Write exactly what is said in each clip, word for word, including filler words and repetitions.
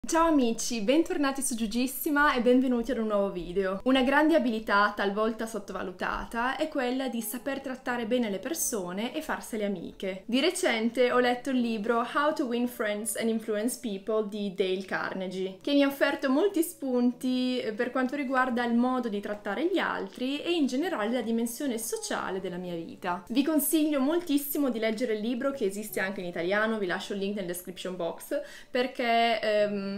Ciao amici, bentornati su Giugissima e benvenuti ad un nuovo video. Una grande abilità, talvolta sottovalutata, è quella di saper trattare bene le persone e farsele amiche. Di recente ho letto il libro How to Win Friends and Influence People di Dale Carnegie, che mi ha offerto molti spunti per quanto riguarda il modo di trattare gli altri e in generale la dimensione sociale della mia vita. Vi consiglio moltissimo di leggere il libro, che esiste anche in italiano, vi lascio il link nel description box, perché ehm,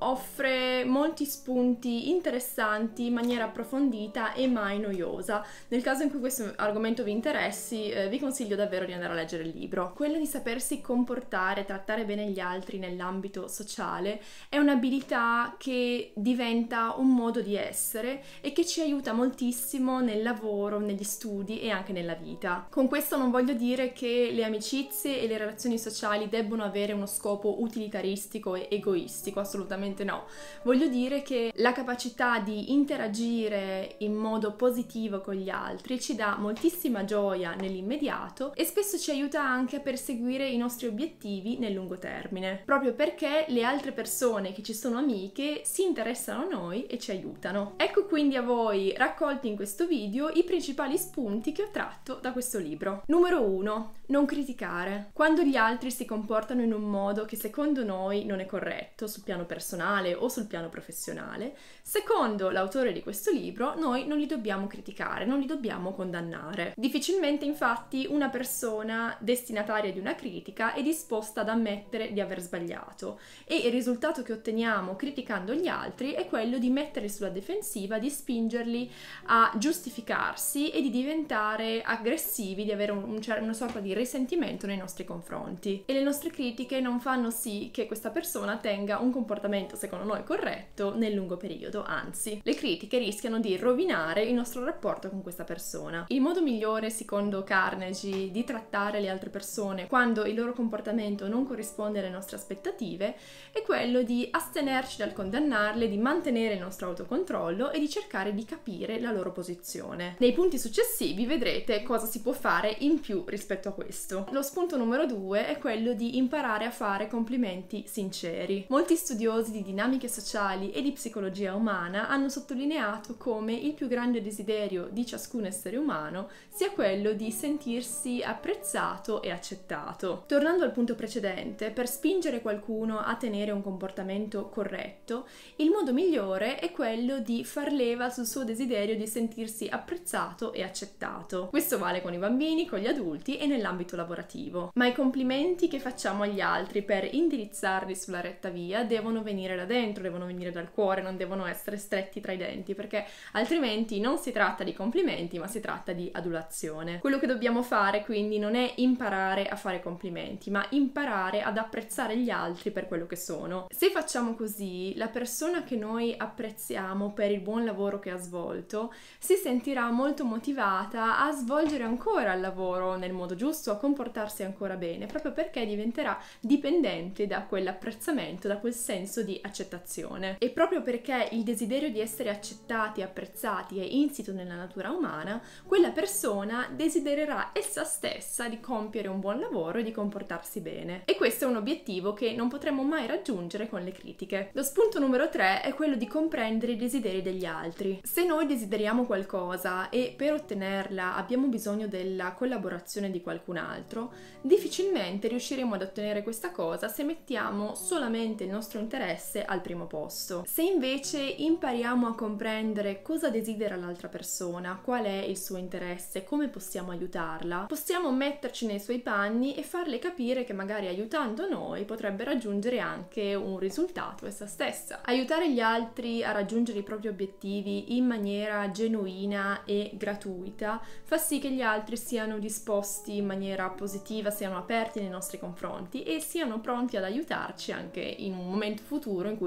offre molti spunti interessanti in maniera approfondita e mai noiosa. Nel caso in cui questo argomento vi interessi, eh, vi consiglio davvero di andare a leggere il libro. Quella di sapersi comportare, trattare bene gli altri nell'ambito sociale è un'abilità che diventa un modo di essere e che ci aiuta moltissimo nel lavoro, negli studi e anche nella vita. Con questo non voglio dire che le amicizie e le relazioni sociali debbono avere uno scopo utilitaristico e egoistico, assolutamente no. Voglio dire che la capacità di interagire in modo positivo con gli altri ci dà moltissima gioia nell'immediato e spesso ci aiuta anche a perseguire i nostri obiettivi nel lungo termine, proprio perché le altre persone che ci sono amiche si interessano a noi e ci aiutano. Ecco quindi a voi, raccolti in questo video, i principali spunti che ho tratto da questo libro. Numero uno. Non criticare. Quando gli altri si comportano in un modo che secondo noi non è corretto sul piano personale o sul piano professionale, secondo l'autore di questo libro noi non li dobbiamo criticare, non li dobbiamo condannare. Difficilmente infatti una persona destinataria di una critica è disposta ad ammettere di aver sbagliato, e il risultato che otteniamo criticando gli altri è quello di metterli sulla difensiva, di spingerli a giustificarsi e di diventare aggressivi, di avere un, un, una sorta di risentimento nei nostri confronti, e le nostre critiche non fanno sì che questa persona tenga un comportamento secondo noi corretto nel lungo periodo, anzi le critiche rischiano di rovinare il nostro rapporto con questa persona. Il modo migliore secondo Carnegie di trattare le altre persone quando il loro comportamento non corrisponde alle nostre aspettative è quello di astenerci dal condannarle, di mantenere il nostro autocontrollo e di cercare di capire la loro posizione. Nei punti successivi vedrete cosa si può fare in più rispetto a questo. Lo spunto numero due è quello di imparare a fare complimenti sinceri. Molti studiosi di dinamiche sociali e di psicologia umana hanno sottolineato come il più grande desiderio di ciascun essere umano sia quello di sentirsi apprezzato e accettato. Tornando al punto precedente, per spingere qualcuno a tenere un comportamento corretto, il modo migliore è quello di far leva sul suo desiderio di sentirsi apprezzato e accettato. Questo vale con i bambini, con gli adulti e nell'ambito lavorativo. Ma i complimenti che facciamo agli altri per indirizzarli sulla retta via devono venire da dentro, devono venire dal cuore, non devono essere stretti tra i denti, perché altrimenti non si tratta di complimenti ma si tratta di adulazione. Quello che dobbiamo fare quindi non è imparare a fare complimenti, ma imparare ad apprezzare gli altri per quello che sono. Se facciamo così, la persona che noi apprezziamo per il buon lavoro che ha svolto si sentirà molto motivata a svolgere ancora il lavoro nel modo giusto, a comportarsi ancora bene, proprio perché diventerà dipendente da quell'apprezzamento, da quel senso di accettazione. E proprio perché il desiderio di essere accettati e apprezzati è insito nella natura umana, quella persona desidererà essa stessa di compiere un buon lavoro e di comportarsi bene. E questo è un obiettivo che non potremo mai raggiungere con le critiche. Lo spunto numero tre è quello di comprendere i desideri degli altri. Se noi desideriamo qualcosa e per ottenerla abbiamo bisogno della collaborazione di qualcun altro, difficilmente riusciremo ad ottenere questa cosa se mettiamo solamente il nostro interesse al primo posto. Se invece impariamo a comprendere cosa desidera l'altra persona, qual è il suo interesse, come possiamo aiutarla, possiamo metterci nei suoi panni e farle capire che magari aiutando noi potrebbe raggiungere anche un risultato essa stessa. Aiutare gli altri a raggiungere i propri obiettivi in maniera genuina e gratuita fa sì che gli altri siano disposti in maniera positiva, siano aperti nei nostri confronti e siano pronti ad aiutarci anche in un momento futuro in cui saremo magari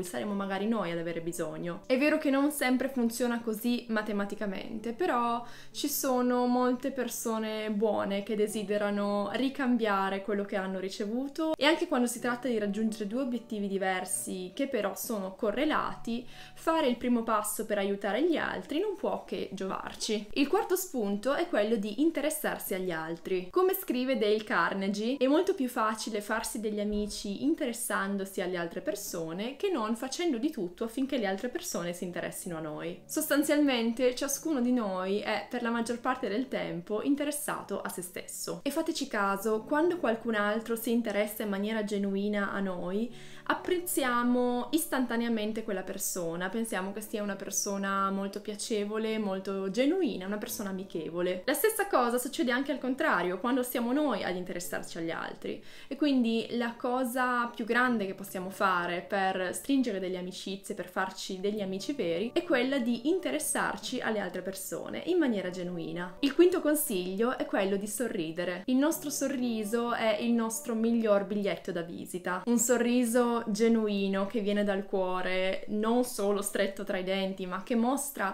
magari noi ad avere bisogno. È vero che non sempre funziona così matematicamente, però ci sono molte persone buone che desiderano ricambiare quello che hanno ricevuto, e anche quando si tratta di raggiungere due obiettivi diversi che però sono correlati, fare il primo passo per aiutare gli altri non può che giovarci. Il quarto spunto è quello di interessarsi agli altri. Come scrive Dale Carnegie, è molto più facile farsi degli amici interessandosi alle altre persone che non facendo di tutto affinché le altre persone si interessino a noi. Sostanzialmente ciascuno di noi è per la maggior parte del tempo interessato a se stesso. E fateci caso, quando qualcun altro si interessa in maniera genuina a noi, apprezziamo istantaneamente quella persona, pensiamo che sia una persona molto piacevole, molto genuina, una persona amichevole. La stessa cosa succede anche al contrario, quando siamo noi ad interessarci agli altri. E quindi la cosa più grande che possiamo fare per stringere delle amicizie, per farci degli amici veri, è quella di interessarci alle altre persone in maniera genuina. Il quinto consiglio è quello di sorridere. Il nostro sorriso è il nostro miglior biglietto da visita. Un sorriso genuino che viene dal cuore, non solo stretto tra i denti, ma che mostra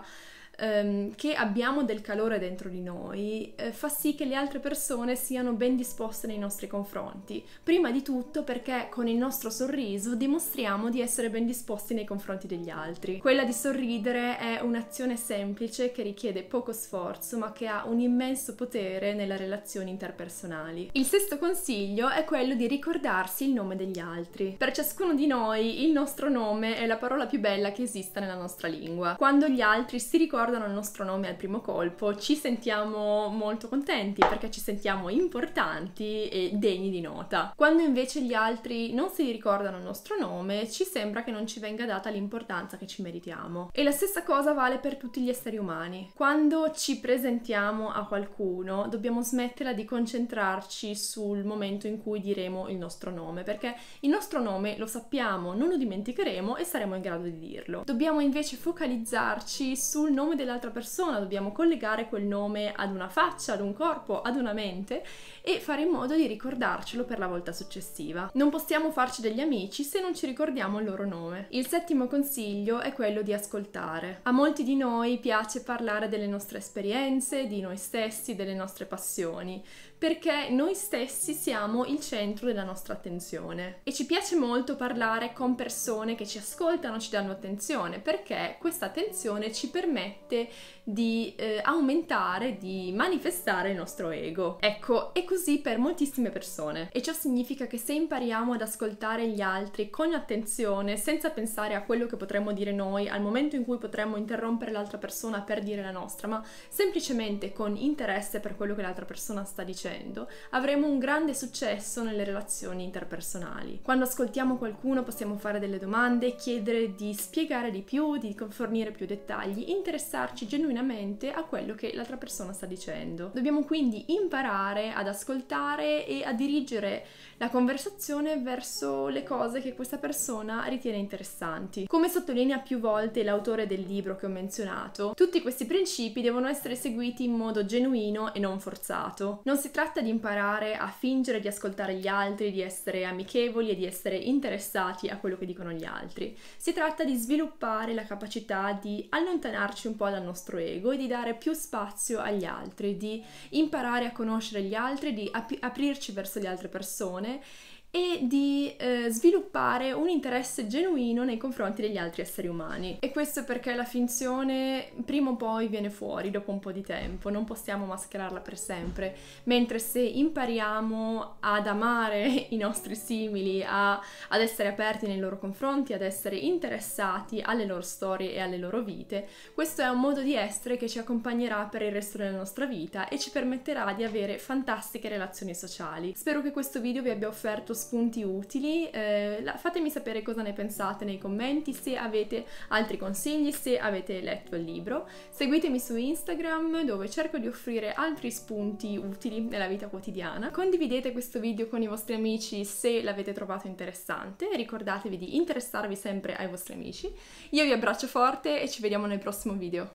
ehm, che abbiamo del calore dentro di noi, eh, fa sì che le altre persone siano ben disposte nei nostri confronti. Prima di tutto perché con il nostro sorriso dimostriamo di essere ben disposti nei confronti degli altri. Quella di sorridere è un'azione semplice che richiede poco sforzo, ma che ha un immenso potere nelle relazioni interpersonali. Il sesto consiglio è quello di ricordarsi il nome degli altri. Per ciascuno di noi il nostro nome è la parola più bella che esista nella nostra lingua. Quando gli altri si ricordano il nostro nome al primo colpo, ci sentiamo molto contenti perché ci sentiamo importanti e degni di nota. Quando invece gli altri non si ricordano il nostro nome, ci sembra che non ci venga data l'importanza che ci meritiamo. E la stessa cosa vale per tutti gli esseri umani. Quando ci presentiamo a qualcuno, dobbiamo smetterla di concentrarci sul momento in cui diremo il nostro nome, perché il nostro nome lo sappiamo, non lo dimenticheremo e saremo in grado di dirlo. Dobbiamo invece focalizzarci sul nome dell'altra persona, dobbiamo collegare quel nome ad una faccia, ad un corpo, ad una mente e fare in modo di ricordarcelo per la volta successiva. Non possiamo farci degli amici se non ci ricordiamo il loro nome. Il settimo consiglio è quello di ascoltare. A molti di noi piace parlare delle nostre esperienze, di noi stessi, delle nostre passioni, perché noi stessi siamo il centro della nostra attenzione e ci piace molto parlare con persone che ci ascoltano, ci danno attenzione, perché questa attenzione ci permette di eh, aumentare, di manifestare il nostro ego. Ecco, è così per moltissime persone e ciò significa che se impariamo ad ascoltare gli altri con attenzione, senza pensare a quello che potremmo dire noi, al momento in cui potremmo interrompere l'altra persona per dire la nostra, ma semplicemente con interesse per quello che l'altra persona sta dicendo, avremo un grande successo nelle relazioni interpersonali. Quando ascoltiamo qualcuno possiamo fare delle domande, chiedere di spiegare di più, di fornire più dettagli, interessarci genuinamente a quello che l'altra persona sta dicendo. Dobbiamo quindi imparare ad ascoltare e a dirigere la conversazione verso le cose che questa persona ritiene interessanti. Come sottolinea più volte l'autore del libro che ho menzionato, tutti questi principi devono essere seguiti in modo genuino e non forzato. Non si tratta di imparare a fingere di ascoltare gli altri, di essere amichevoli e di essere interessati a quello che dicono gli altri. Si tratta di sviluppare la capacità di allontanarci un po' dal nostro ego e di dare più spazio agli altri, di imparare a conoscere gli altri, di ap- aprirci verso le altre persone e di eh, sviluppare un interesse genuino nei confronti degli altri esseri umani. E questo perché la finzione prima o poi viene fuori dopo un po' di tempo, non possiamo mascherarla per sempre, mentre se impariamo ad amare i nostri simili, a, ad essere aperti nei loro confronti, ad essere interessati alle loro storie e alle loro vite, questo è un modo di essere che ci accompagnerà per il resto della nostra vita e ci permetterà di avere fantastiche relazioni sociali. Spero che questo video vi abbia offerto spunti utili, eh, la, fatemi sapere cosa ne pensate nei commenti, se avete altri consigli, se avete letto il libro. Seguitemi su Instagram dove cerco di offrire altri spunti utili nella vita quotidiana. Condividete questo video con i vostri amici se l'avete trovato interessante e ricordatevi di interessarvi sempre ai vostri amici. Io vi abbraccio forte e ci vediamo nel prossimo video.